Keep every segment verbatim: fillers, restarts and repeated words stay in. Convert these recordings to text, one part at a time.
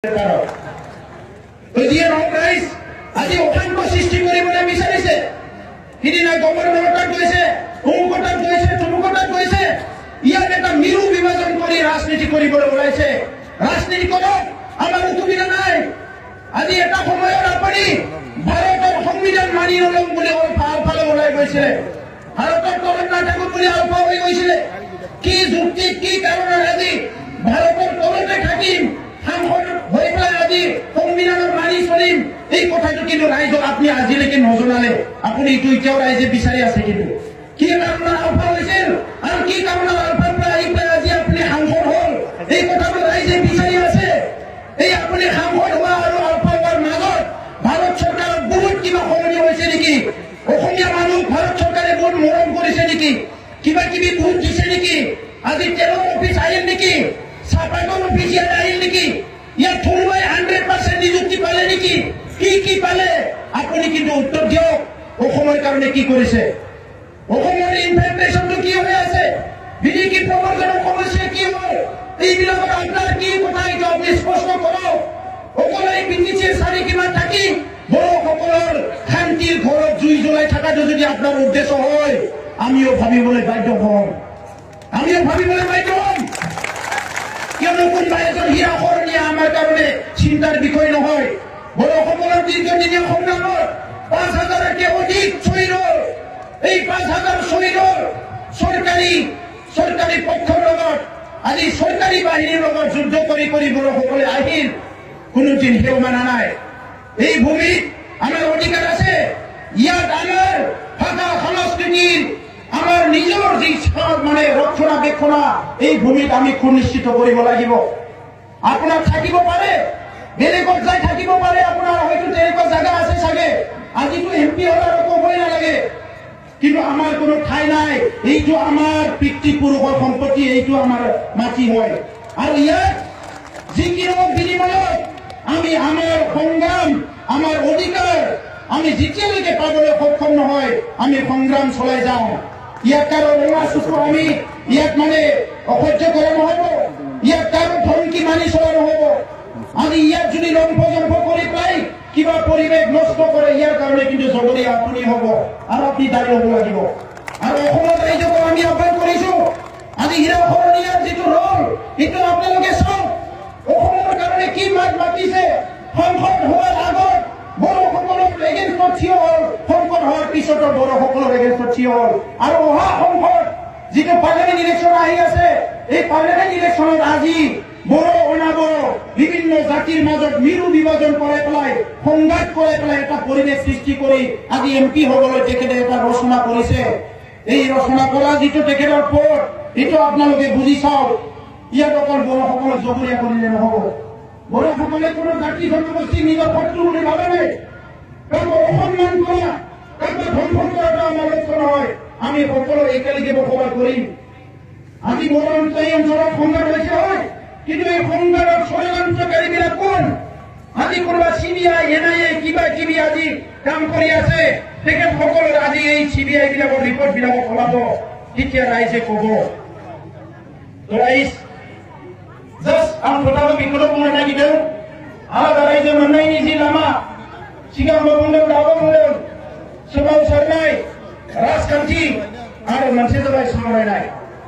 যিয়ে নহওক ৰাইজ আজি অশান্ত সৃষ্টি কৰিবলৈ বিচাৰিছে। সিদিনা গভৰ্ণৰ তাত গৈছে, অমুক তাত গৈছে, তমুক তাত গৈছে। ইয়াত এটা মিৰু বিভাজন কৰি ৰাজনীতি কৰিবলৈ ওলাইছে। ৰাজনীতি কৰক, আমাৰ অসুবিধা নাই। আজি এটা সময়ত আপুনি ভাৰতৰ সংবিধান মানি নলম বুলি আলফালে ওলাই গৈছিলে। ভাৰতৰ তলত নাথাকো বুলি আলফা হৈ গৈছিলে। কি যুক্তি, কি কাৰণত আজি ভাৰতৰ তলতে থাকিম, সাংসদ হৈ পেলাই আজি সংবিধানত মানি চলিম, এই কথাটো কিন্তু ৰাইজক আপুনি আজিলৈকে নজনালে। আপুনি এইটো এতিয়াও ৰাইজে বিচাৰি আছে। কিন্তু কি কাৰণত আলফা হৈছিল আৰু কি কাৰণত আলফাৰ পৰা আহি পেলাই আজি আপুনি সাংসদ হল, এই কথাটো ৰাইজে বিচাৰি আছে। এই আপুনি সাংসদ হোৱা আৰু আলফা হোৱাৰ মাজত ভাৰত চৰকাৰৰ বহুত কিবা সলনি হৈছে নেকি? অসমীয়া মানুহ ভাৰত চৰকাৰে বহুত মৰম কৰিছে নেকি? কিবা কিবি বহুত দিছে নেকি? আজি তেলৰ অফিচ আহিল নেকি? চাহপাতৰ অফিচ ইয়াত আহিল নেকি? ইয়াত থলুৱাই হাণ্ড্ৰেড পাৰ্চেণ্ট নিযুক্তি পালে নেকি? কি কি পালে? আপুনি কিন্তু উত্তৰ দিয়ক। অসমৰ কাৰণে কি কৰিছে? অসমৰ ইনফ্লেশ্যনটো কি হৈ আছে? বিদেশী প্ৰৱৰ্তনৰ সমস্যা কি হয়? এইবিলাকৰ আপোনাৰ কি কথা এইটো আপুনি স্পষ্ট কৰক। অকল এই বিদেশীৰ চাৰি কিমান থাকি বড়োসকলৰ শান্তিৰ ঘৰত জুই জ্বলাই থকাটো যদি আপোনাৰ উদ্দেশ্য হয়, আমিও ভাবিবলৈ বাধ্য হম। আমিও ভাবিবলৈ বাধ্য হম। কিয়নো কোনোবা এজন হীৰা শৰণীয়া আমাৰ কাৰণে চিন্তাৰ বিষয় নহয়। বড়োসকলৰ দীৰ্ঘদিনীয়া সংগ্ৰামত পাঁচ হাজাৰতকৈ অধিক শ্বহীদৰ, এই পাঁচ হাজাৰ শ্বহীদৰ চৰকাৰী চৰকাৰী পক্ষৰ লগত আজি চৰকাৰী বাহিনীৰ লগত যুদ্ধ কৰি কৰি বড়োসকলে আহিল, কোনোদিন সেও মানা নাই। এই ভূমিত আমাৰ অধিকাৰ আছে। ইয়াত আমাৰ ভাষা সংস্কৃতিৰ আমাৰ নিজৰ যি মানে ৰক্ষণাবেক্ষণা, এই ভূমিত আমি সুনিশ্চিত কৰিব লাগিব। আপোনাৰ থাকিব পাৰে, বেলেগত যাই থাকিব পাৰে, আপোনাৰ হয়তো তেনেকুৱা জাগা আছে চাগে। আজিতো এম পি হল আৰু ক'বই নালাগে, কিন্তু আমাৰ কোনো ঠাই নাই। এইটো আমাৰ পিতৃপুৰুষৰ সম্পত্তি, এইটো আমাৰ মাটি হয়। আৰু ইয়াত যিকোনো বিনিময়ত আমি আমাৰ সংগ্ৰাম, আমাৰ অধিকাৰ আমি যেতিয়ালৈকে পাবলৈ সক্ষম নহয়, আমি সংগ্ৰাম চলাই যাওঁ। ইয়াত কাৰো ৰঙা চুকু আমি ইয়াত মানে অসহ্য কৰা নহব। ইয়াত কাৰো ধমকি মানি চলা নহব। আজি ইয়াত যদি লম্ফ জম্ফ কৰি পাই কিবা পৰিৱেশ নষ্ট কৰে, ইয়াৰ কাৰণে কিন্তু জগৰীয়া আপুনি হব আৰু আপুনি দায়ী হব লাগিব। আৰু অসমত ৰাইজকো আমি আহ্বান কৰিছো, আজি হীৰা শৰণীয়াৰ যিটো ৰল, সেইটো আপোনালোকে চাওক। অসমৰ কাৰণে কি মাত মাতিছে। সংসদ হোৱাৰ আগত বড়োসকলৰ এগেইনষ্টত থিয় হল, সংসদ হোৱাৰ পিছতো বড়োসকলৰ এগেইনষ্টত থিয় হল। আৰু অহা সংসদ যিটো পাৰ্লিয়ামেণ্ট ইলেকশ্যন আহি আছে, এই পাৰ্লিয়ামেণ্ট ইলেকশ্যনত আজি বড়ো অনাবড়ো বিভিন্ন জাতিৰ মাজত মিৰু বিভাজন কৰাই পেলাই, সংঘাত কৰাই পেলাই এটা পৰিৱেশ সৃষ্টি কৰি আজি এম পি হবলৈ তেখেতে এটা ৰচনা কৰিছে। এই ৰচনা কৰা যিটো তেখেতৰ পথ, এইটো আপোনালোকে বুজি চাওক। ইয়াত অকল বড়োসকলক জগৰীয়া কৰিলে নহব। বড়োসকলে কোনো জাতি জনগোষ্ঠী নিজৰ শত্ৰু বুলি ভাবে নাই। কাৰোবাক অসন্মান কৰা, কাৰোবাক ধ্বংস কৰাটো আমাৰ লক্ষ্য নহয়। আমি সকলো একেলগে বসবাস কৰিম। আজি বড়ো এই অঞ্চলত সংঘাত হৈছে হয়, কিন্তু এই সংঘাতত ষড়যন্ত্ৰকাৰীবিলাক কোন? আজি কোনোবা C B I, N I A কিবা কিবি আজি কাম কৰি আছে, তেখেতসকলৰ আজি এই চি বি আই বিলাকৰ ৰিপৰ্ট বিলাকক ওলাব, তেতিয়া রাইজে কব। তো রাইজ জাস্ট आं खोथाखौ बेखौनो बुंनो नागिरदों, आलादा रायजो मोननायनि जि लामा, सिगांबो बुंदों दाबो बुंदों, सोमावसारनाय राजखान्थि आरो मोनसे जाबाय सामलायनाय।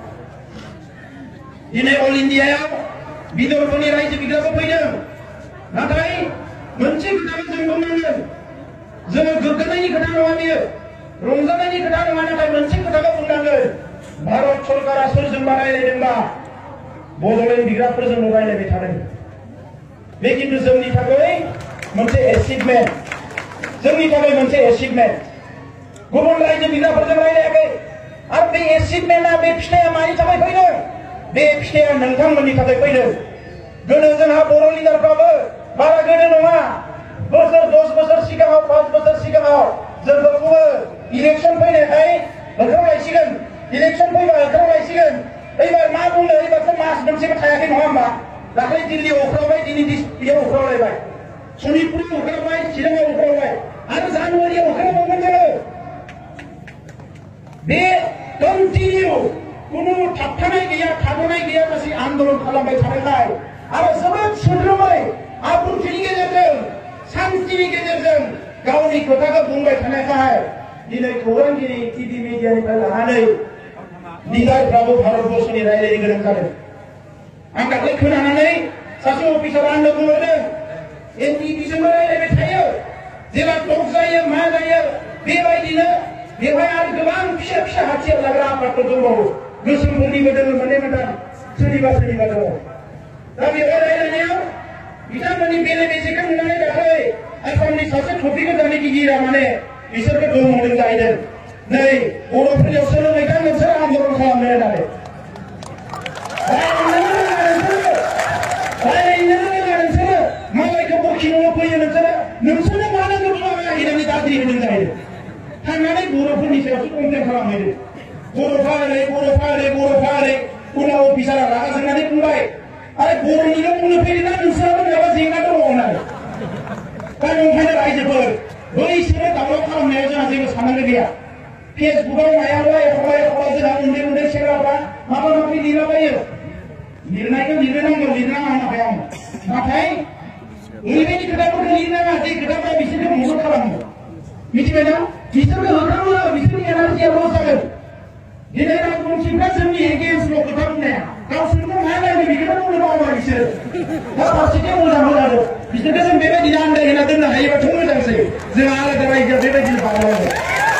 दिनै अल इन्डियायाव बिदर्भनि रायजो बिग्राबो फैदों, नाथाय मोनसे खोथाखौ जों बुंनांगोन, जोङो गोग्गानायनि खोथा नङा बेयो, रंजानायनि खोथा नङा, नाथाय मोनसे खोथाखौ बुंनांगोन। भारत सरकारा सोरजोंबा रायलायदोंबा बड'लेण्ड बिग्राफोरजोंल' रायलायबाय थादों। बे किन्तु जोंनि थाखाय मोनसे एचिभमेन्ट, जोंनि थाखाय मोनसे एचिभमेन्ट। गुबुन रायजो बिग्राफोरजों रायलायाखै। आरो बे एचिभमेन्टआ, बे फिथाइया मानि थाखाय फैदों? बे फिथाइया नोंथांमोननि थाखाय फैदों। गोदो जोंहा बर' लिडारफ्राबो बारा गोदो नङा, बोसोर दस बोसोर सिगाङाव, पाँच बोसोर सिगाङाव जोंखौबो इलेक्सन फैनायखाय ओंखारलायसिगोन, इलेक्सन फैबा ओंखारलायसिगोन। एबार मा बुंनो, एबारथ' मास मोनसेबो थायाखै नङा होमबा? दाख्लै दिल्लीयाव ओंखारबाय, दिनै बेयाव ओंखारलायबाय, सनितपुराव ओंखारबाय, चिराङाव ओंखारबाय, आरो जानुवारियाव ओंखारबावगोन जोङो। बे कन्टिनिउ कुनु थाबथानाय गैया, थाद'नाय गैया, गासै आन्दोलन खालामबाय थानायलाय आरो जोबोद सोद्रोमै बिबुंथिनि गेजेरजों गावनि खोथाखौ बुंबाय थानायखाय दिनै खौरांगिरि टिभि मिडियानिफ्राय लानानै लिडारफ्राबो भारतबर्षनि रायलायनो गोनां जादों। आं दाख्लै खोनानानै सासे अफिसारा आंनो बुंहरदों एनटिभिजोंबो रायलायबाय थायो जेब्ला टक जायो मा जायो बेबायदिनो बेवहाय आरो गोबां फिसा फिसा हाथियार लाग्रा आफादफोर दंबावो गोसोमफोरनिबो दङ मोननै मोनथाम सोरनिबा सोरनिबा दङ। दा बेवहाय रायलायनायाव बिथांमोननि बेले बेजेखौ नुनानै दाख्लै आसामनि सासे टपिक जानाय गिदिरा माने बिसोरखौ दंमोन जाहैदों नै बर'फोरनियाव सोलोंनायखौ नोंसोर आन्दलन खालामनो होननानै रायलायनो रोङा नोंसोरो मालायखौ बखिनो फैयो नोंसोरो नोंसोरनो मा नांगौ होननानै दाद्रि होदों जाहैदों। थांनानै बर'फोरनि सायावसो कमप्लेन खालामहैदों बर'फा ओरै बर'फा ओरै बर'फा ओरै उनाव अफिसारा रागा जोंनानै बुंबाय आरो बर'निल' बुंनो फैदोंना नोंसोराबो माबा जेंना दङ होननानै। दा ओंखायनो रायजोफोर बैसोरो दावराव खालामनायाव जोंहा जेबो साननांगौ गैया। फेसबुकाव मायावबा एखमबा एखमबा जोंहा उन्दै उन्दै सेंग्राफ्रा माबा माबि लिरलाबायो लिरनायखौ लिरनांगौ लिरनाङा होनाखै आं नाथाय ओरैबायदि खोथाफोरखौ लिरनाङा जे खोथाफ्रा बिसोरखौ मदद खालामो मिथिबायना बिसोरखौ होखाङो बिसोरनि एनार्जिया लस जागोन। दिनै राजबंसिफ्रा जोंनि एगेन्स्टल' खोथा बुंनाया गावसोरनो मा नायनो बेखौनो बुंनो बावबाय बिसोर दा फारसेथिं मोजां मोजां बिसोरखौ जों बेबायदिनो आन्दायहोना दोननो हायोबाथ' मोजांसै जोंहा आलादा रायजोआ बेबायदिनो बावलाङो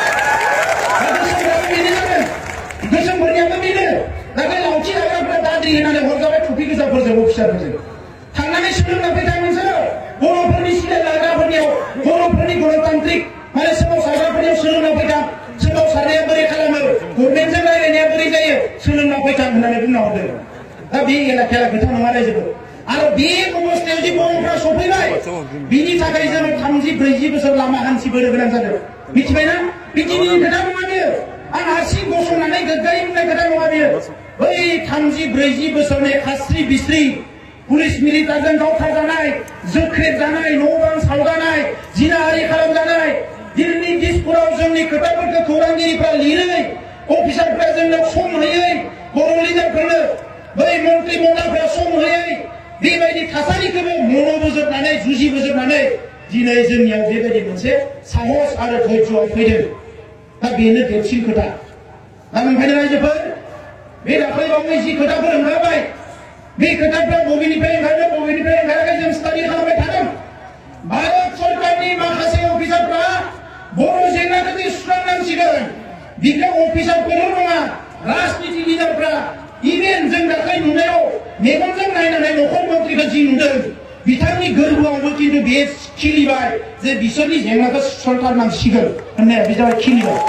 गोसोमफोरनियाबो बेनो दाख्लै लावथि लाग्राफ्रा दाद्रि होनानै हरजाबाय टुपि गोजाफोरजों अफिसारफोरजों थांनानै सोलोंना फैथां नोंसोर बर'फोरनि सिलाय लाग्राफोरनियाव बर'फोरनि गणतान्त्रिक माने सोमावसारग्राफोरनियाव सोलोंना फैथां सोमावसारनाया बोरै खालामो गभर्नमेन्टजों रायलायनाया बोरै जायो सोलोंना फैथां होननानै बुंना हरदों। दा बे एला खेला खोथा नङा रायजोफोर आरो बे अबस्थायाव जे बर'फ्रा सफैबाय बिनि थाखाय जोङो थामजि ब्रैजि बोसोर लामा हान्थिबोनो गोनां जादों मिथिबायना बे दिनैनि खोथा नङा बेयो आं हारसिं गसंनानै गोग्गायै बुंनाय खोथा नङा बेयो बै थामजि ब्रैजि बोसोरनि खास्रि बिस्रि पुलिस मिलिटारजों गावथारजानाय जोख्रेब जानाय न' बां सावजानाय जिनाहारि खालामजानाय दिल्ली दिसपुराव जोंनि खोथाफोरखौ खौरांगिरिफ्रा लिरै अफिसारफ्रा जोंनो सम होयै बर' लिडारफोरनो बै मन्त्रि मन्दाफ्रा सम होयै बेबायदि थासारिखौबो मन'बोजोबनानै जुजिबोजोबनानै दिनै जोंनियाव बेबायदि मोनसे साहस आरो धैर्यआ फैदों। दा बेनो देरसिन खोथा। दा ओंखायनो रायजोफोर बे दाख्लैबावै जि खोथाफोर ओंखारबाय बे खोथाफ्रा बबेनिफ्राय ओंखारदों बबेनिफ्राय ओंखाराखै जों स्टाडि खालामबाय थादों। भारत सरकारनि माखासे अफिसारफ्रा बर' जेंनाखौ जे सुस्रांनांसिगोन बिखौ अफिसारफोरल' नङा राजनिति लिडारफ्रा इभेन जों दाख्लै नुनायाव मेगनजों नायनानै नखर मन्थ्रिखौ जि नुदों बिथांनि गोरबोआवबो खिन्थु बे खिलिबाय जे बिसोरनि जेंनाखौ सुस्रांथारनांसिगोन होननाया बे जाबाय खिलिबाय।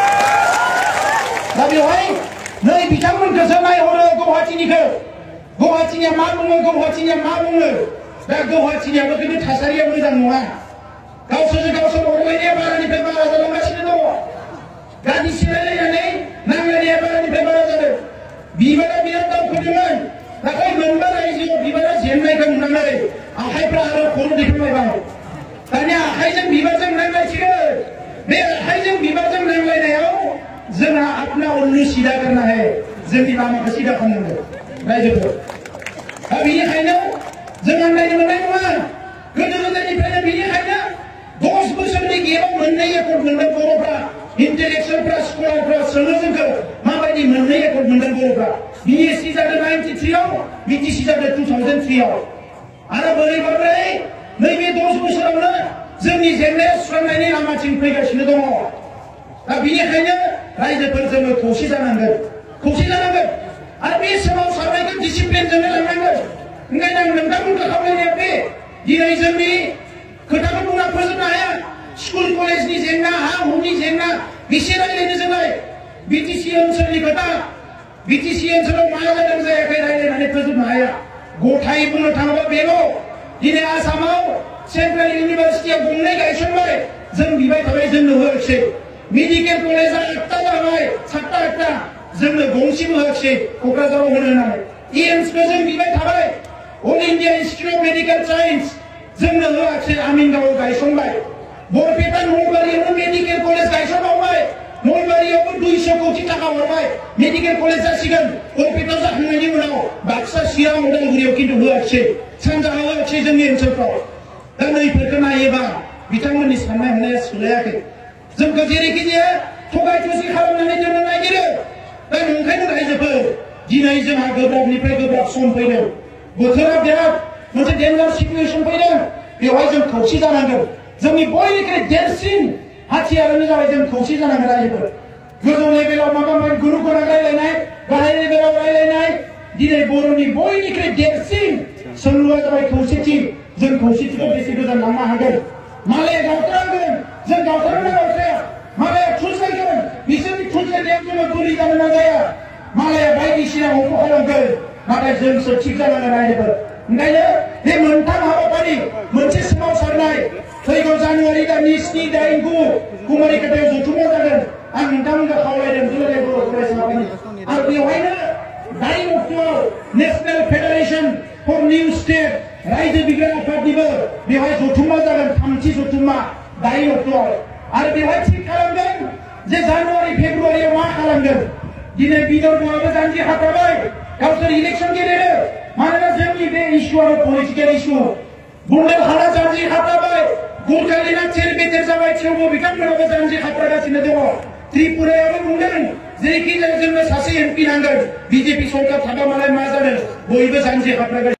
दा बेवहाय नै बिथांमोनखौसो नायहरो गुवाहाटीनिखौ गुवाहाटीनिया मा बुङो गुवाहाटीनिया मा बुङो दा गुवाहाटीनियाबो खिन्थु थासारिया मोजां नङा गावसोरजों गावसोर अरलायनाया बारानिफ्राय बारा जालांगासिनो दङ गारि सिलायलायनानै नांलायनाया बारानिफ्राय बारा जादों। बिबारा बिराद दावखोदोंमोन नाथाय मोनबा रायजोआव बिबारा जेननायखौ नुनानै आखाइफ्रा आरो खर' दैखांलायबाय दानिया आखाइजों बिबारजों नांलायसिगोन बे आखाइजों बिबारजों नांलायनायाव जोंहा अपना उल्लू सिदा करना है जोंनि लामाखौ सिदा खालामनांगौ रायजोफोर। दा बेनिखायनो जों आन्दायनो मोननाय नङा गोदो गोदायनिफ्रायनो बेनिखायनो दस बोसोरनि गेजेराव मोननै एकर्ड मोनदों बर'फ्रा इन्टेलेक्सुवेलफ्रा स्कलारफ्रा सोङो जोंखौ माबायदि मोननै एकर्ड मोनदों बर'फ्रा बिएससि जादों नाइनटि थ्रिआव बिटिसि जादों टु थावजेन्ड थ्रिआव आरो बोरै बोरै नैबे दस बोसोरावनो जोंनि जेंनाया सुस्रांनायनि लामाथिं फैगासिनो दङ। दा बेनिखायनो रायजोफोर जोङो खौसे जानांगोन खौसे जानांगोन आरो बे सोमावसारनायखौ डिसिप्लिनजोंनो लांनांगोन। ओंखायनो आं नोंथांमोनखौ खावलायनाया बे दिनै जोंनि खोथाखौ बुंना फोजोबनो हाया स्कुल कलेजनि जेंना हा हुनि जेंना बेसे रायलायनो जोंलाय बिटिसि ओनसोलनि खोथा बिटिसि ओनसोलाव मा जादों जायाखै रायलायनानै फोजोबनो हाया गथायै बुंनो थाङोबा बेल' दिनै आसामाव सेन्ट्रेल इउनिभारसिटिया गंनै गायसनबाय जों बिबाय थाबाय जोंनो होआखिसै मेडिकेल कलेजा आठटा जाबाय सातटा आठटा जोंनो गंसेबो होआखिसै क'क्राझाराव होनो होननानै एम्सखौ जों बिबाय थाबाय all India institute of medical science जोंनो होआखिसै आमिनगावआव गायसनबाय बरपेटा नलबारियावनो मेडिकेल कलेज गायसनबावबाय नलबारियावबो दुइस' कौटि थाखा हरबाय मेडिकेल कलेज जासिगोन बरपेटायाव जाखांनायनि उनाव बाक्सा चिरां उदालगुरियाव खिन्थु होआखिसै सानजाहा होआखिसै जोंनि ओनसोलफ्राव। दा नैफोरखौ नायोबा बिथांमोननि साननाय हनाया सोलायाखै जोंखौ जेरैखि जाया थगाय थसि खालामनानै दोननो नागिरो दा नंखायनो रायजोफोर दिनै जोंहा गोब्राबनिफ्राय गोब्राब सम फैदों बोथोरा बिराद मोनसे डेन्जार सिचुएसन फैदों बेवहाय जों खौसे जानांगोन जोंनि बयनिख्रुइ देरसिन हाथियारानो जाबाय जों खौसे जानांगोन रायजोफोर गोजौ लेभेलाव माबा माबि गुरु गोनां रायलायनाय गाहाय लेभेलाव रायलायनाय दिनै बर'नि बयनिख्रुइ देरसिन सोंलुआ जाबाय खौसेथि जों खौसेथिखौ बेसे गोजान लांनो हागोन मालाया गावथारनांगोन जों गावथारनो गावथाया मालाया थुस्रायगोन बिसोरनि थुस्रायनायाव जोङो बोलि जानो नाजाया मालाया बायदिसिना हंख खालामगोन नाथाय जोंसो थिग जानांगोन रायजोफोर ओंखायनो बे मोनथाम हाबाफारि मोनसे सोमावसारनाय फैगौ जानुवारि दाननि स्नि दाइन गु कुमारिकाटायाव जथुमा जागोन आं नोंथांमोनखौ खावलायदों दुलाराय बर' फरायसाफोरनि आरो बेवहायनो दाइन अक्ट'आव national federation for new state रायजो बिग्रा आफादनिबो बेवहाय जथुमा जागोन थामथि जथुमा दाइन अक्ट'आव आरो बेवहाय थिग खालामगोन जे जानुवारि फेब्रुवारियाव मा खालामगोन दिनै बिदर्भआबो जानजि हाथाबाय गावसोर इलेक्सन गेलेनो मानोना जोंनि बे इस्युआबो पलिटिकेल इस्यु बुन्देलखंडआ जानजि हाथाबाय गलकालिना चेर बेटेर जाबाय थेवबो बिथांमोनाबो जानजि हाथागासिनो दङ त्रिपुरायाबो बुंदों जेखि जाया जोंनो सासे एमपि नांगोन बिजेपि सरकार थाबा मालाय मा जानो बयबो जानजि हाथागासिनो